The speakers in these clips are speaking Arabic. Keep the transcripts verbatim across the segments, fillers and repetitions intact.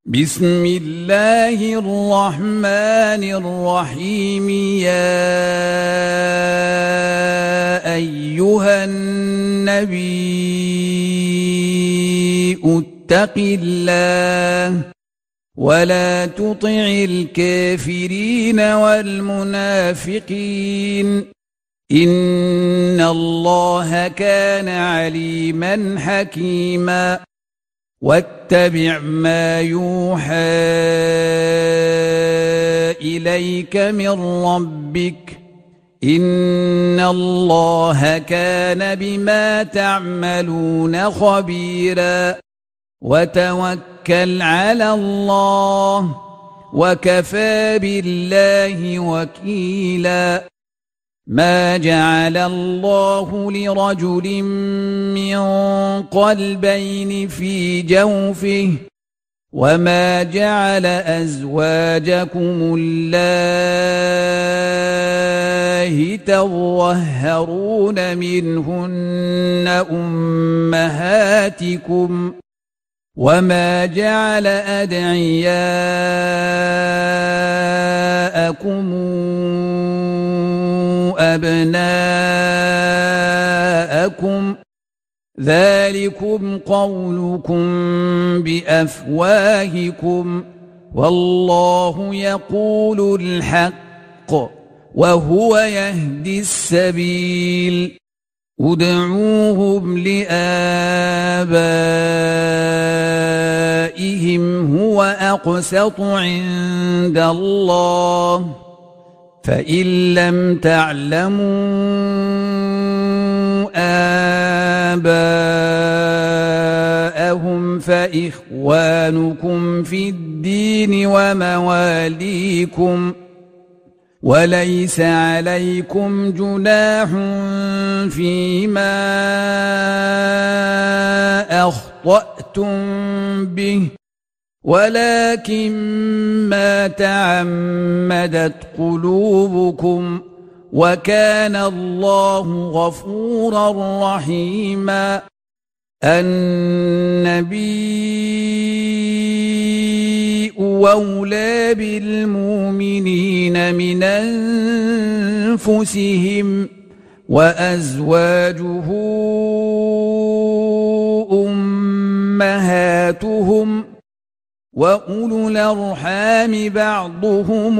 بسم الله الرحمن الرحيم. يا أيها النبي اتق الله ولا تطع الكافرين والمنافقين إن الله كان عليما حكيما. واتبع ما يوحى إليك من ربك إن الله كان بما تعملون خبيرا. وتوكل على الله وكفى بالله وكيلا. ما جعل الله لرجل من قلبين في جوفه وما جعل أزواجكم اللائي تظاهرون منهن أمهاتكم وما جعل أدعياءكم أبناءكم ذلكم قولكم بأفواهكم والله يقول الحق وهو يهدي السبيل. ادعوهم لآبائهم هو أقسط عند الله فإن لم تعلموا آباءهم فإخوانكم في الدين ومواليكم وليس عليكم جناح فيما أخطأتم به ولكن ما تعمدت قلوبكم وكان الله غفورا رحيما. النبي أولى بالمؤمنين من أنفسهم وأزواجه أمهاتهم وأولو الأرحام بعضهم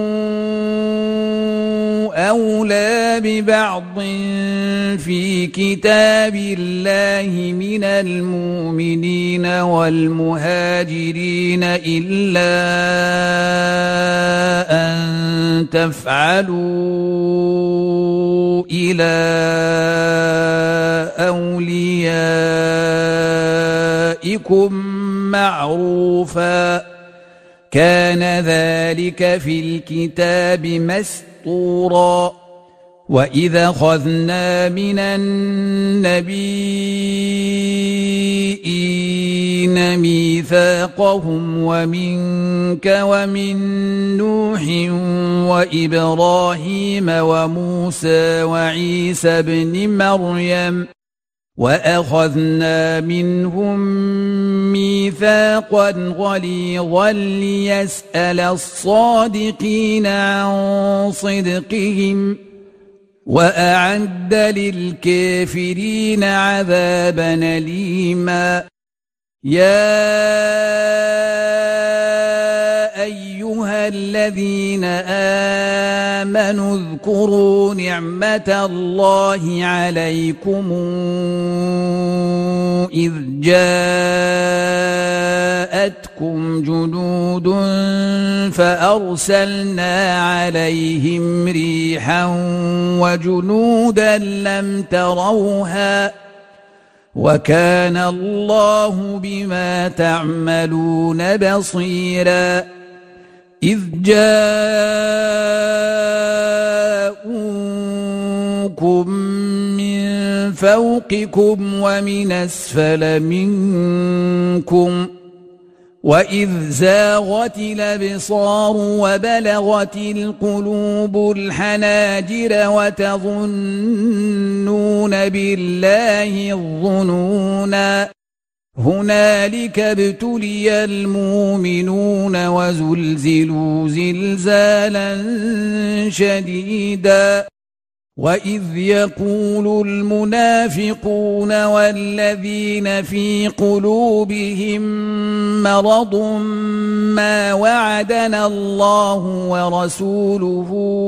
أولى ببعض في كتاب الله من المؤمنين والمهاجرين إلا أن تفعلوا إلى أوليائكم معروفا كان ذلك في الكتاب مسطورا. وإذا أخذنا من النبيين ميثاقهم ومنك ومن نوح وإبراهيم وموسى وعيسى بن مريم وأخذنا منهم ميثاقا غليظا ليسأل الصادقين عن صدقهم وأعد للكافرين عذابا أليما. يا أيها الذين آمنوا اذكروا نعمة الله عليكم إذ جاءتكم جنود فأرسلنا عليهم ريحا وجنودا لم تروها وكان الله بما تعملون بصيرا. إذ جاءوكم من فوقكم ومن أسفل منكم وإذ زاغت الأبصار وبلغت القلوب الحناجر وتظنون بالله الظنونا هنالك ابتلي المؤمنون وزلزلوا زلزالا شديدا وإذ يقول المنافقون والذين في قلوبهم مرض ما وعدنا الله ورسوله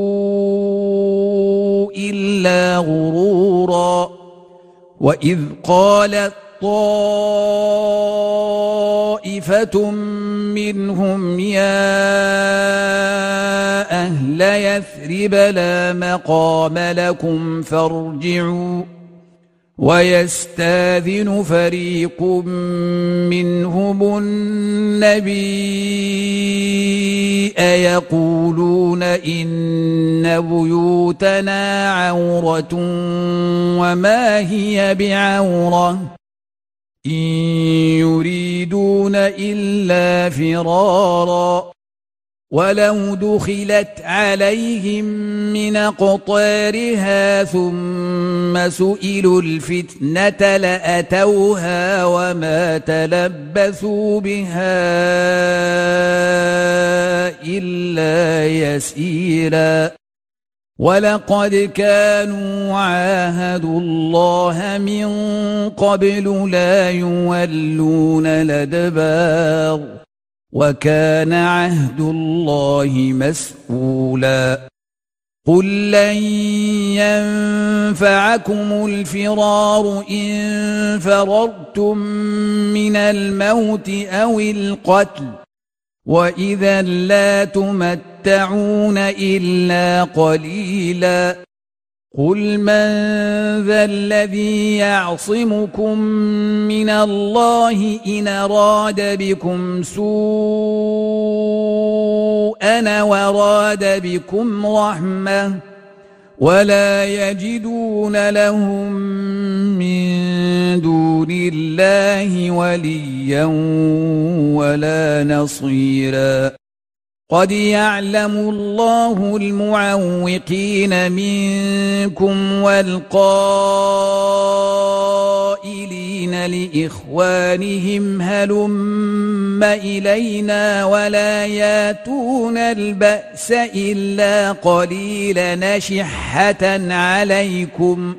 إلا غرورا وإذ قالت طائفة منهم يا أهل يثرب لا مقام لكم فارجعوا ويستاذن فريق منهم النبي يقولون إن بيوتنا عورة وما هي بعورة إن يريدون إلا فرارا ولو دخلت عليهم من أقطارها ثم سئلوا الفتنة لأتوها وما تلبثوا بها إلا يسيرا ولقد كانوا عاهدوا الله من قبل لا يولون الأدبار وكان عهد الله مسؤولا قل لن ينفعكم الفرار إن فررتم من الموت أو القتل وإذا لا تمتعون إلا قليلا قل من ذا الذي يعصمكم من الله إن أراد بكم سوءا وراد بكم رحمة ولا يجدون لهم من دون الله وليا ولا نصيرا قد يعلم الله المعوقين منكم والقائلين لإخوانهم هلم إلينا ولا ياتون البأس إلا قليلا نشحة عليكم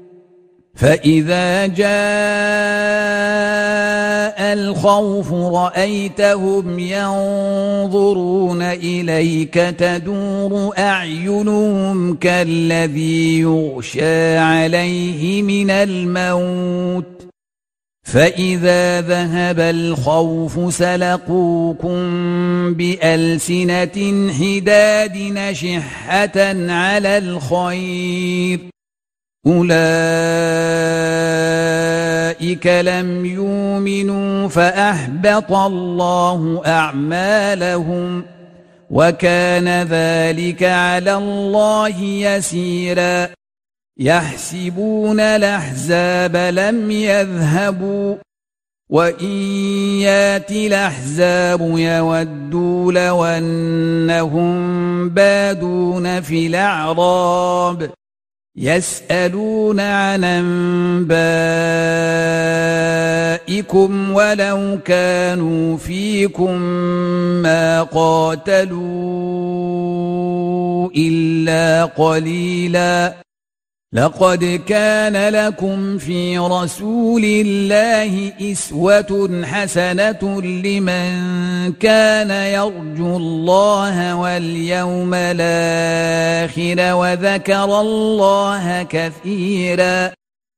فإذا جاء الخوف رأيتهم ينظرون إليك تدور أعينهم كالذي يغشى عليه من الموت فإذا ذهب الخوف سلقوكم بألسنة حداد نشحة على الخير أولئك لم يؤمنوا فأحبط الله أعمالهم وكان ذلك على الله يسيرا يحسبون الأحزاب لم يذهبوا وإن ياتي الأحزاب يودوا لو أنهم بادون في الأعراب يسألون عن أنبائكم ولو كانوا فيكم ما قاتلوا إلا قليلا لقد كان لكم في رسول الله أسوة حسنة لمن كان يرجو الله واليوم الآخر وذكر الله كثيرا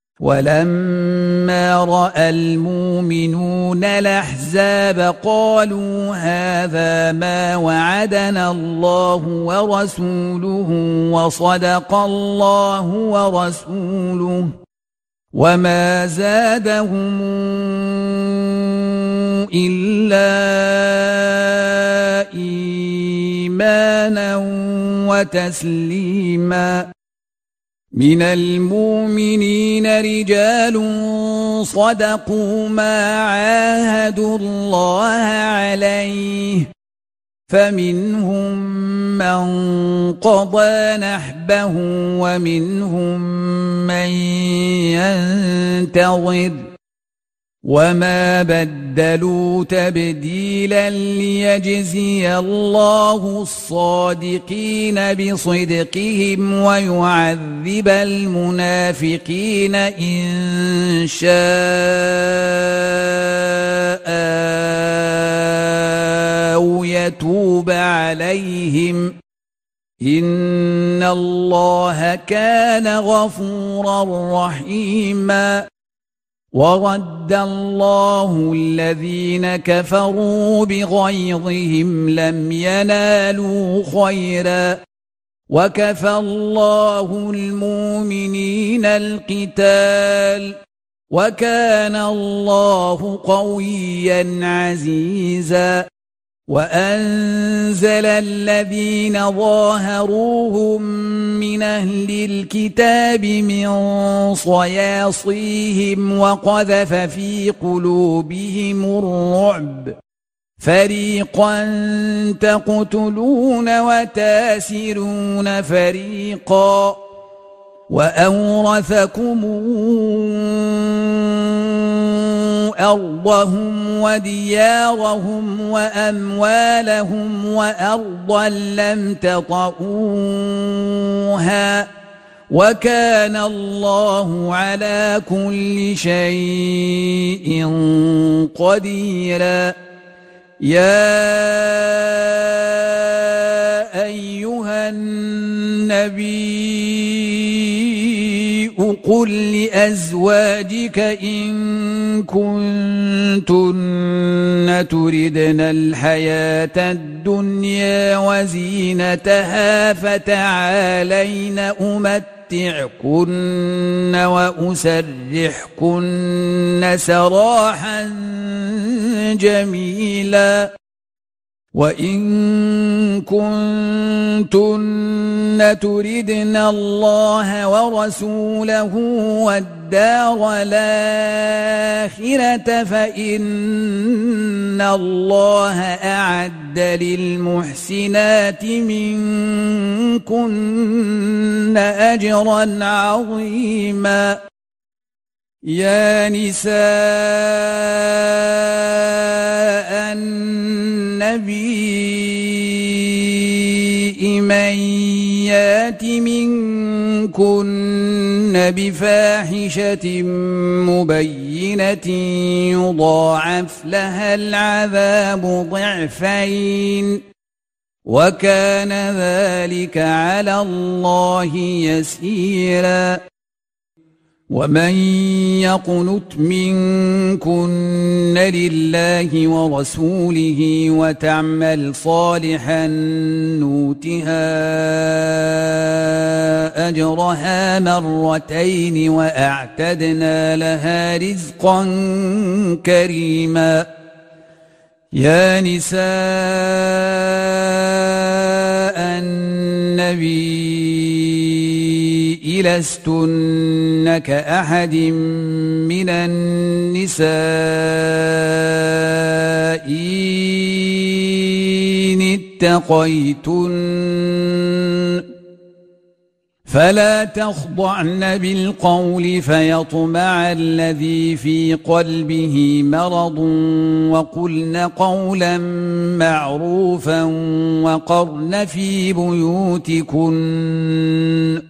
ولما رأى المؤمنون الأحزاب قالوا هذا ما وعدنا الله ورسوله وصدق الله ورسوله وما زادهم إلا إيمانا وتسليما من المؤمنين رجال صدقوا ما عاهدوا الله عليه فمنهم من قضى نحبه ومنهم من ينتظر وما بدلوا تبديلا ليجزي الله الصادقين بصدقهم ويعذب المنافقين إن شاء أو يتوب عليهم إن الله كان غفورا رحيما. ورد الله الذين كفروا بغيظهم لم ينالوا خيرا وكفى الله المؤمنين القتال وكان الله قويا عزيزا. وأنزل الذين ظاهروهم من أهل الكتاب من صياصيهم وقذف في قلوبهم الرعب فريقا تقتلون وتاسرون فريقا وأورثكم أرضهم وديارهم وأموالهم وأرضا لم تطئوها وكان الله على كل شيء قديرا. يا أيها النبي قل لأزواجك إن كنتن تردن الحياة الدنيا وزينتها فتعالين أمتعكن وأسرحكن سراحا جميلا. وإن كنتن تردن الله ورسوله والدار الآخرة فإن الله أعد للمحسنات منكن أجرا عظيما. يا نساء النبي من يات منكن بفاحشة مبينة يضاعف لها العذاب ضعفين وكان ذلك على الله يسيرا. ومن يقنت منكن لله ورسوله وتعمل صالحا نؤتها أجرها مرتين وأعتدنا لها رزقا كريما. يا نساء النبي لستن كأحد من النساء إن اتقيتن فلا تخضعن بالقول فيطمع الذي في قلبه مرض وقلن قولا معروفا وقرن في بيوتكن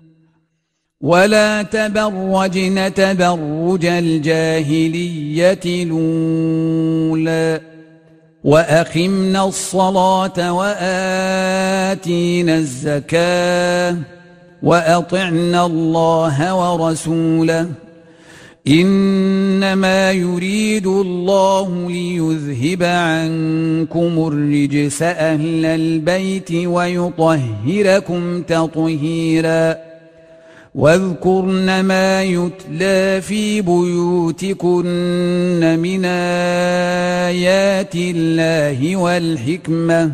ولا تبرجن تبرج الجاهلية الأولى وأقمنا الصلاة وآتينا الزكاة وأطعنا الله ورسوله إنما يريد الله ليذهب عنكم الرجس أهل البيت ويطهركم تطهيرا. واذكرن ما يتلى في بيوتكن من آيات الله والحكمة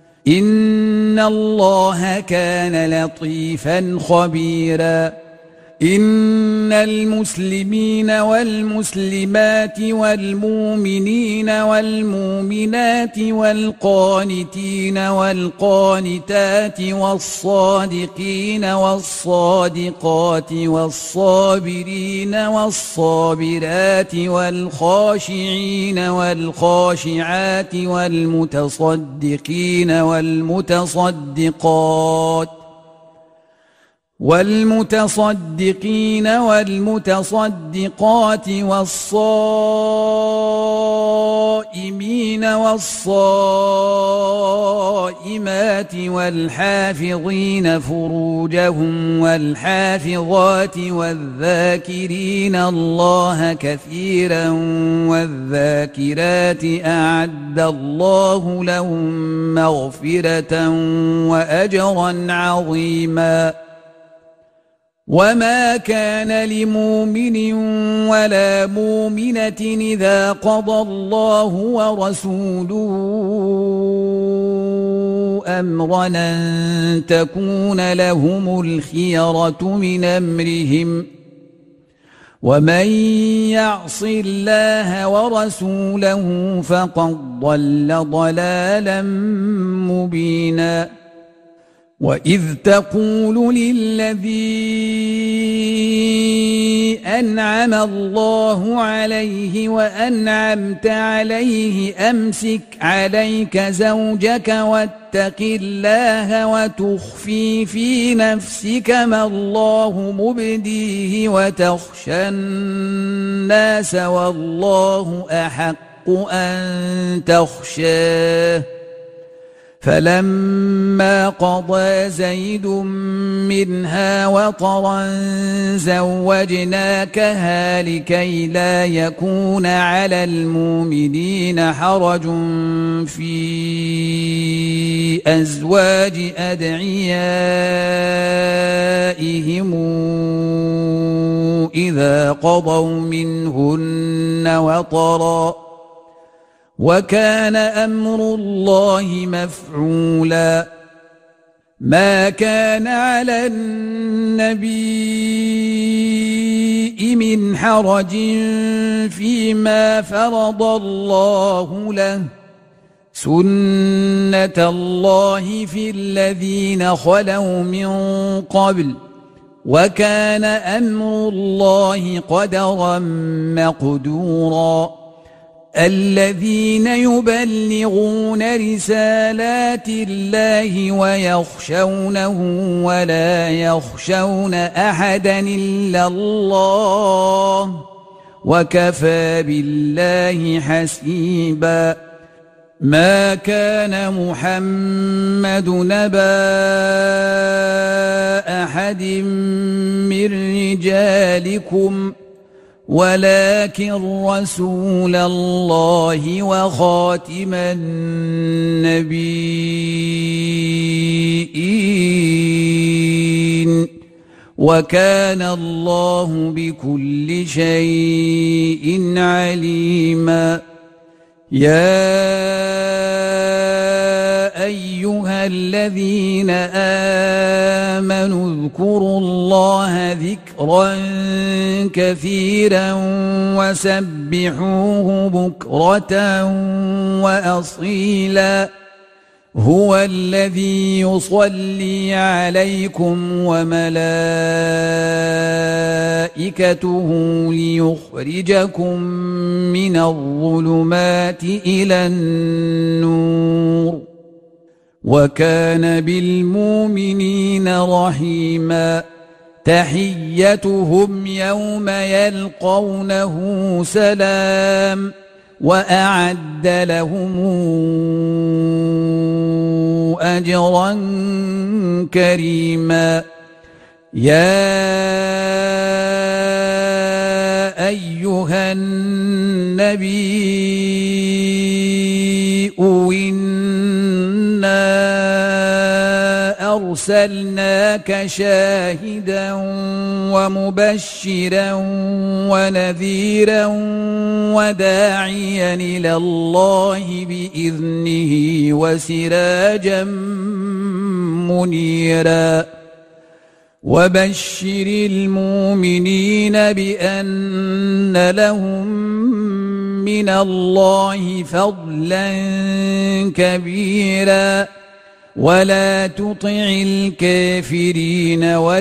إن الله كان لطيفا خبيرا. إن المسلمين والمسلمات والمؤمنين والمؤمنات والقانتين والقانتات والصادقين والصادقات والصابرين والصابرات والخاشعين والخاشعات والمتصدقين والمتصدقات والمتصدقين والمتصدقات والصائمين والصائمات والحافظين فروجهم والحافظات والذاكرين الله كثيرا والذاكرات أعد الله لهم مغفرة وأجرا عظيما. وما كان لمؤمن ولا مؤمنة إذا قضى الله ورسوله أمرا أن تكون لهم الخيرة من أمرهم ومن يعص الله ورسوله فقد ضل ضلالا مبينا. وإذ تقول للذي أنعم الله عليه وأنعمت عليه أمسك عليك زوجك واتق الله وتخفي في نفسك ما الله مبديه وتخشى الناس والله أحق أن تخشاه. فلما قضى زيد منها وطرا زوجناكها لكي لا يكون على المؤمنين حرج في أزواج أدعيائهم إذا قضوا منهن وطرا وكان أمر الله مفعولا. ما كان على النبي من حرج فيما فرض الله له سنة الله في الذين خلوا من قبل وكان أمر الله قدرا مقدورا. الذين يبلغون رسالات الله ويخشونه ولا يخشون أحدا إلا الله وكفى بالله حسيبا. ما كان محمد نبا أحد من رجالكم ولكن رسول الله وخاتم النبيين وكان الله بكل شيء عليما. يا أيها الذين آمنوا اذكروا الله ذكرا كثيرا وسبحوه بكرة وأصيلا. هو الذي يصلي عليكم وملائكته ليخرجكم من الظلمات إلى النور وكان بالمؤمنين رحيما. تحيتهم يوم يلقونه سلام وأعد لهم أجرا كريما. يا أيها النبي إنا أرسلناك شاهدا ومبشرا ونذيرا وداعيا إلى الله بإذنه وسراجا منيرا. وبشر المؤمنين بأن لهم من الله فضلا كبيرا ولا تطع الكافرين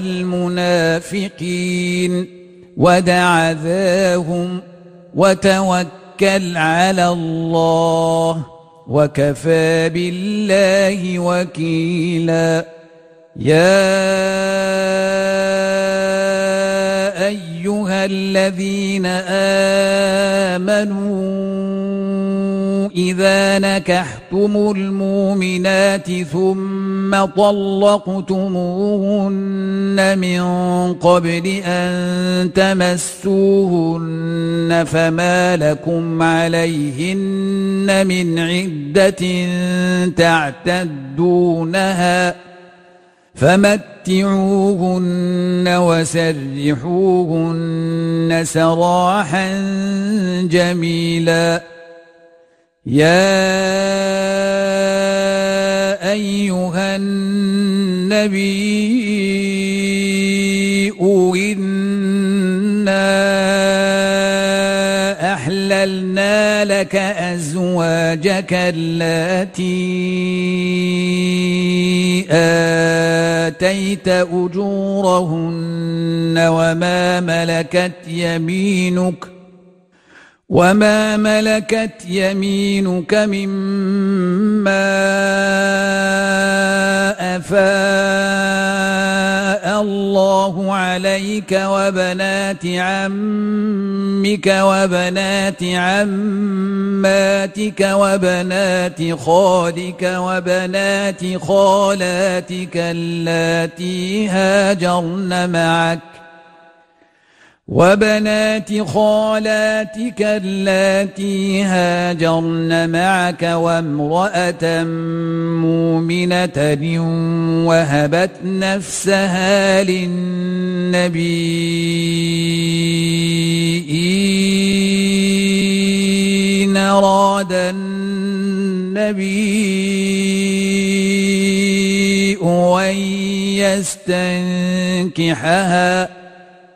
والمنافقين ودع ذاهم وتوكل على الله وكفى بالله وكيلا. يا أيها الذين آمنوا إذا نكحتم المؤمنات ثم طلقتموهن من قبل أن تمسوهن فما لكم عليهن من عدة تعتدونها فمتعوهن وسرحوهن سراحا جميلا. يا أيها النبي إنا أحللنا لك أزواجك اللاتي آتيت أجورهن وما ملكت يمينك وما ملكت يمينك مما أفاء الله عليك وبنات عمك وبنات عماتك وبنات خالك وبنات خالاتك اللاتي هاجرن معك وبنات خالاتك اللاتي هاجرن معك وامرأة مؤمنة وهبت نفسها للنبي إن أراد النبي أن يستنكحها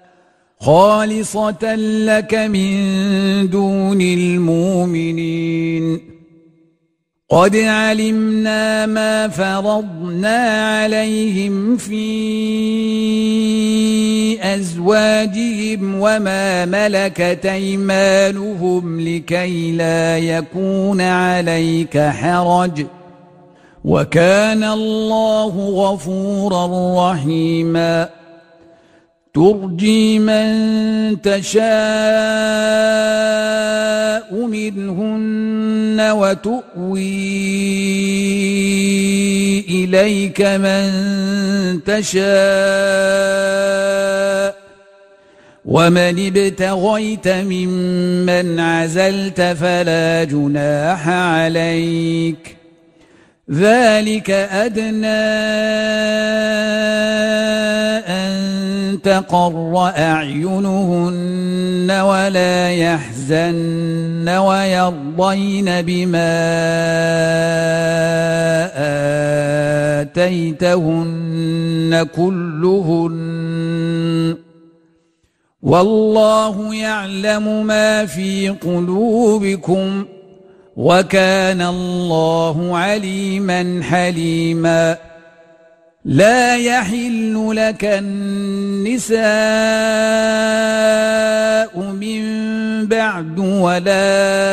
خالصة لك من دون المؤمنين. قد علمنا ما فرضنا عليهم في أزواجهم وما ملكت أيمانهم لكي لا يكون عليك حرج وكان الله غفورا رحيما. ترجي من تشاء منهن وتؤوي إليك من تشاء ومن ابتغيت ممن عزلت فلا جناح عليك ذلك أدنى أن تقر أعينهن ولا يحزن ويرضين بما آتيتهن كلهن والله يعلم ما في قلوبكم وكان الله عليما حليما. لا يحل لك النساء من بعد ولا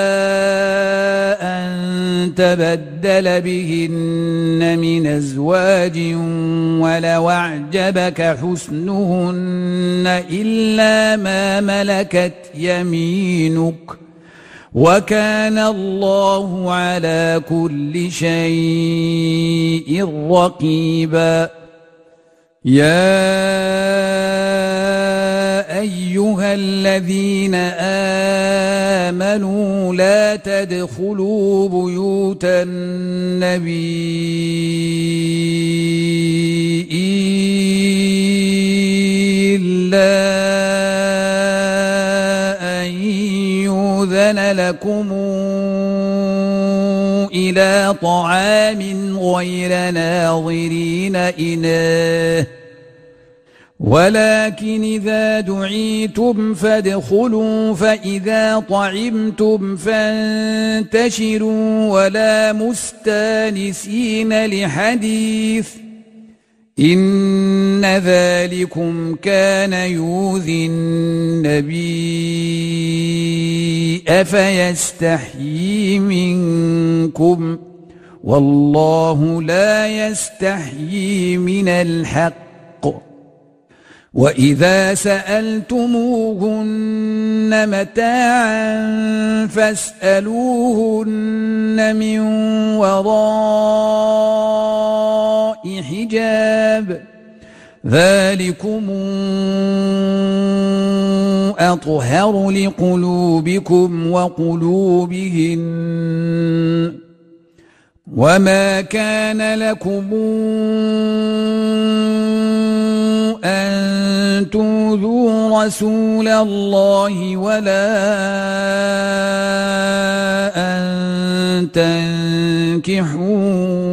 أن تبدل بهن من أزواج ولو أعجبك حسنهن إلا ما ملكت يمينك وكان الله على كل شيء رقيبا. يا أيها الذين آمنوا لا تدخلوا بيوت النبي إلا أن يؤذن لكم إلى طعام غير ناظرين إناه ولكن إذا دعيتم فادخلوا فإذا طعمتم فانتشروا ولا مستانسين لحديث إن ذلكم كان يؤذي النبي أفيستحيي منكم والله لا يستحيي من الحق وإذا سألتموهن متاعا فاسألوهن من وراء حجاب ذلكم أطهر لقلوبكم وقلوبهن وما كان لكم أن تؤذوا رسول الله ولا أن تنكحوا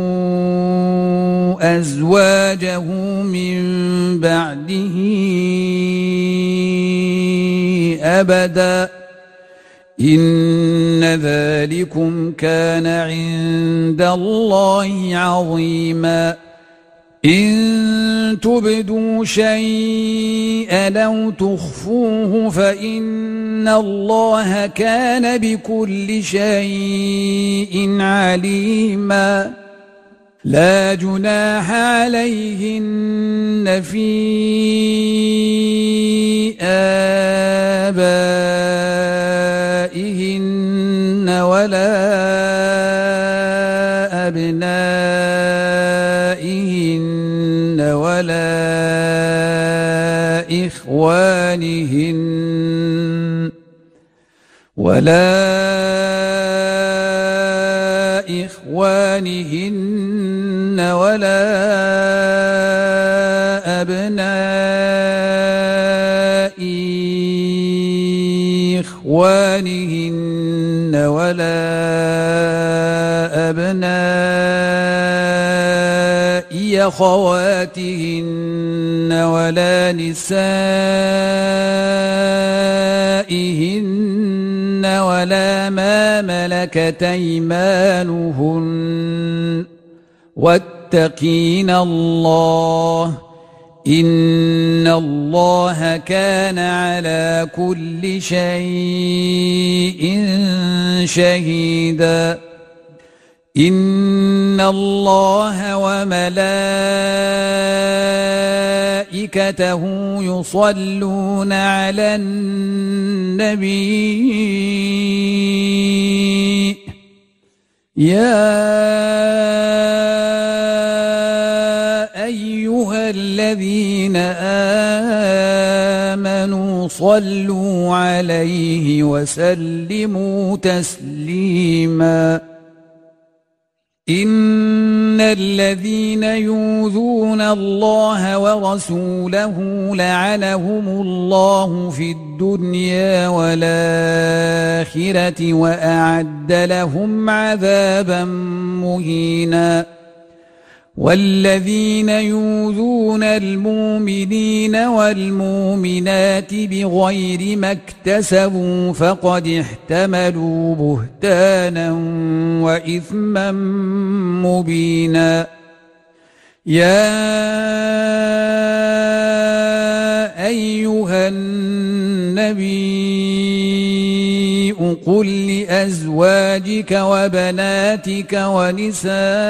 أزواجه من بعده أبدا إن ذلكم كان عند الله عظيما إن تبدوا شيئا أو تخفوه فإن الله كان بكل شيء عليما لا جناح عليهن في آبائهن ولا أبنائهن ولا إخوانهن ولا إخوانهن ولا أبناء إخوانهن ولا أبناء أخواتهن ولا نسائهن ولا ما ملكت أيمانهن واتقين الله إن الله كان على كل شيء شهيدا إن الله وملائكته يصلون على النبي يا أيها الذين آمنوا صلوا عليه وسلموا تسليما إن الذين يؤذون الله ورسوله لعنهم الله في الدنيا والآخرة وأعد لهم عذابا مهينا والذين يؤذون المؤمنين والمؤمنات بغير ما اكتسبوا فقد احتملوا بهتانا وإثما مبينا يا أيها النبي قل لأزواجك وبناتك ونساء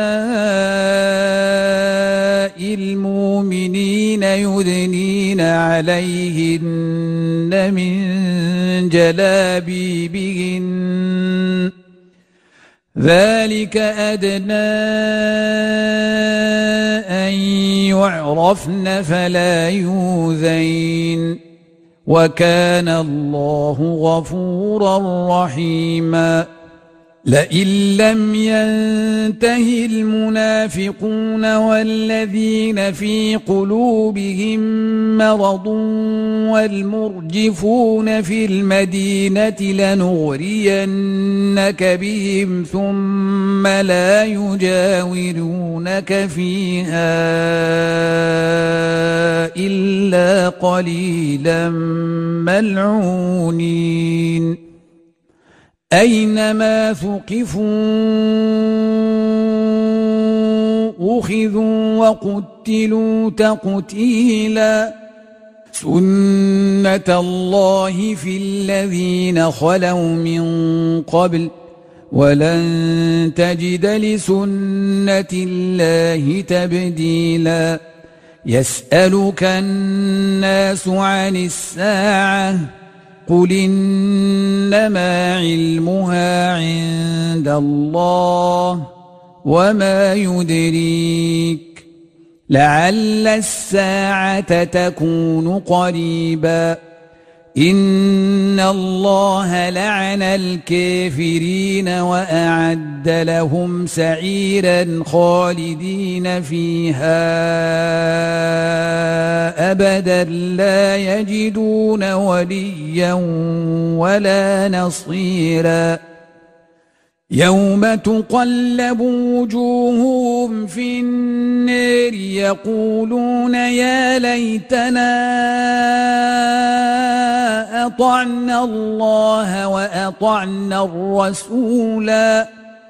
المؤمنين يدنين عليهن من جلابيبهن ذلك أدنى أن يعرفن فلا يؤذين وكان الله غفورا رحيما لئن لم ينته المنافقون والذين في قلوبهم مرض والمرجفون في المدينة لنغرينك بهم ثم لا يجاورونك يسمعونك فيها إلا قليلا ملعونين أينما ثقفوا أخذوا وقتلوا تقتيلا سنة الله في الذين خلوا من قبل ولن تجد لسنة الله تبديلا يسألك الناس عن الساعة قل إنما علمها عند الله وما يدريك لعل الساعة تكون قريبا إن الله لعن الكافرين وأعد لهم سعيرا خالدين فيها أبدا لا يجدون وليا ولا نصيرا يوم تقلب وجوههم في النار يقولون يا ليتنا أطعنا الله وأطعنا الرسولا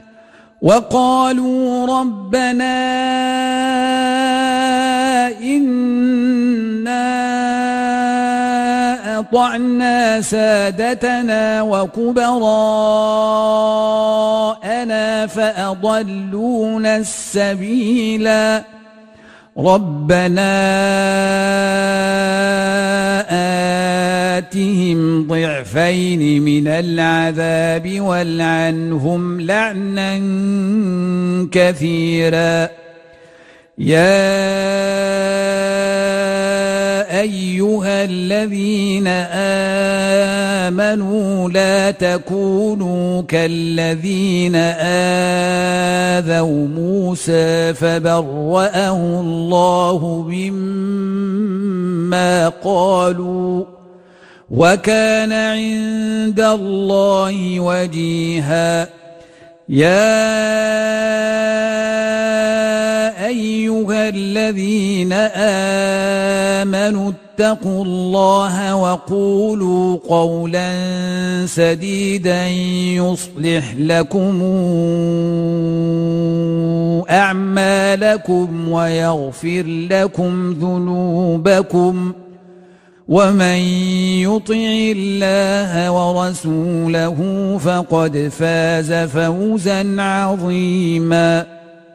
وقالوا ربنا إنا أطعنا سادتنا وكبراءنا فأضلونا السبيلا ربنا آتهم ضعفين من العذاب والعنهم لعنا كثيرا يا أيها الذين آمنوا لا تكونوا كالذين آذوا موسى فبرأه الله مما قالوا وكان عند الله وجيها يا أيها الذين آمنوا اتقوا الله وقولوا قولا سديدا يصلح لكم أعمالكم ويغفر لكم ذنوبكم ومن يطع الله ورسوله فقد فاز فوزا عظيما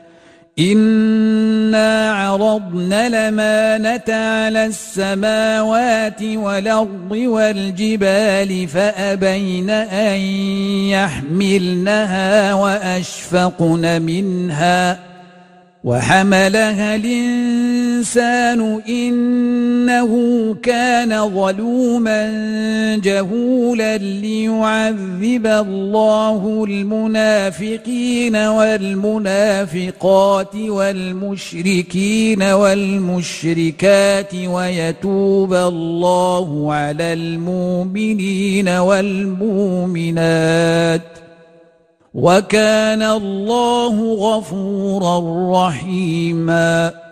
إنا عرضنا الأمانة على السماوات والأرض والجبال فأبين أن يحملنها وأشفقن منها وحملها الإنسان إنه كان ظلوما جهولا ليعذب الله المنافقين والمنافقات والمشركين والمشركات ويتوب الله على المؤمنين والمؤمنات وكان الله غفورا رحيما